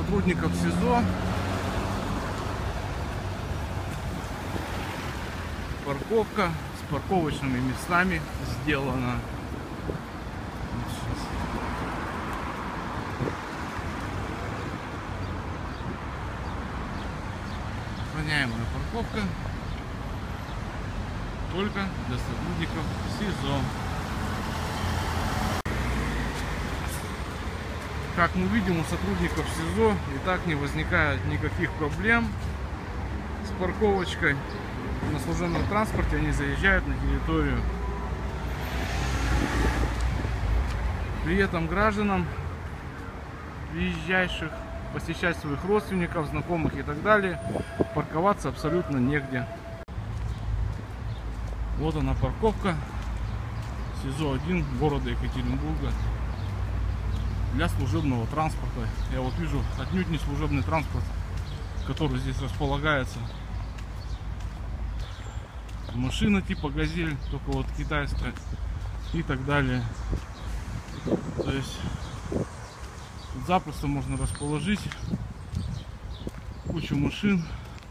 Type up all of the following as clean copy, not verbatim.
сотрудников СИЗО. Парковка с парковочными местами сделана. Охраняемая парковка только для сотрудников СИЗО. Как мы видим, у сотрудников СИЗО и так не возникает никаких проблем с парковочкой. На служебном транспорте они заезжают на территорию. При этом гражданам, приезжающих посещать своих родственников, знакомых и так далее, парковаться абсолютно негде. Вот она парковка СИЗО-1 города Екатеринбурга для служебного транспорта. Я вот вижу отнюдь не служебный транспорт, который здесь располагается. Машина типа «Газель», только вот китайская и так далее. То есть тут запросто можно расположить кучу машин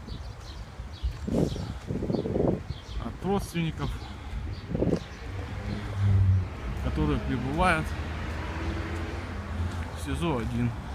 от родственников, которые прибывают в СИЗО-1.